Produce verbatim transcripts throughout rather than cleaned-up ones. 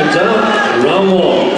자, round one.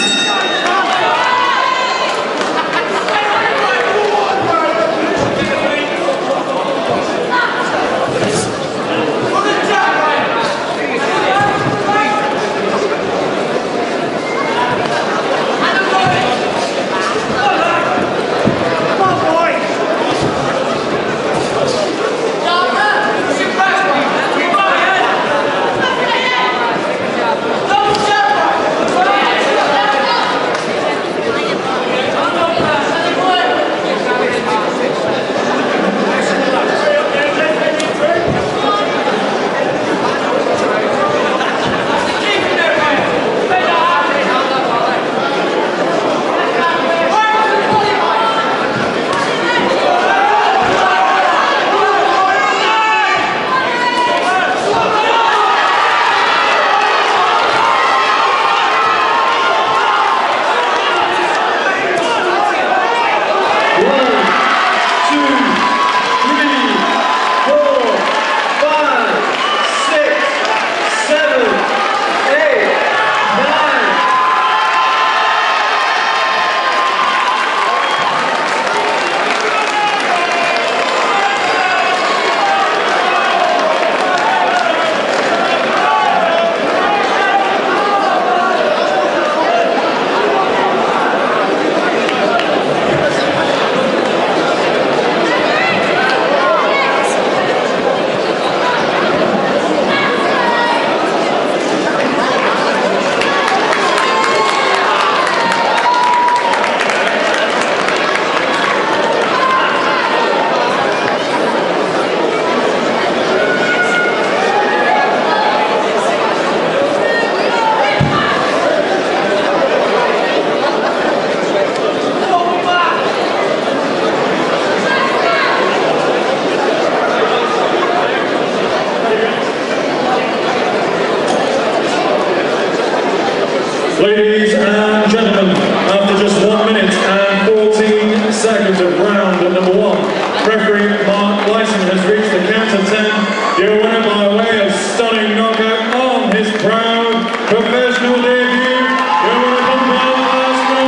Ladies and gentlemen, after just one minute and fourteen seconds of round number one, referee Mark Lyson has reached the count of ten. Your winner by way of stunning knockout on his proud professional debut. Your winner from Laszlo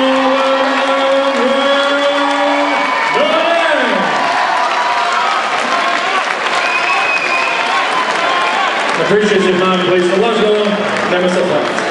Nemesapati. Appreciative man, please, for Laszlo Nemesapati.